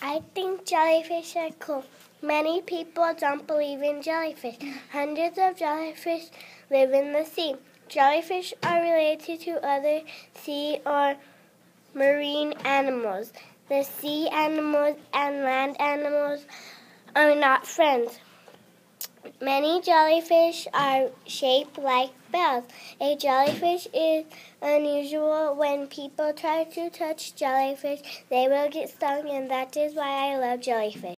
I think jellyfish are cool. Many people don't believe in jellyfish. Hundreds of jellyfish live in the sea. Jellyfish are related to other sea or marine animals. The sea animals and land animals are not friends. Many jellyfish are shaped like bells. A jellyfish is unusual. When people try to touch jellyfish, they will get stung, and that is why I love jellyfish.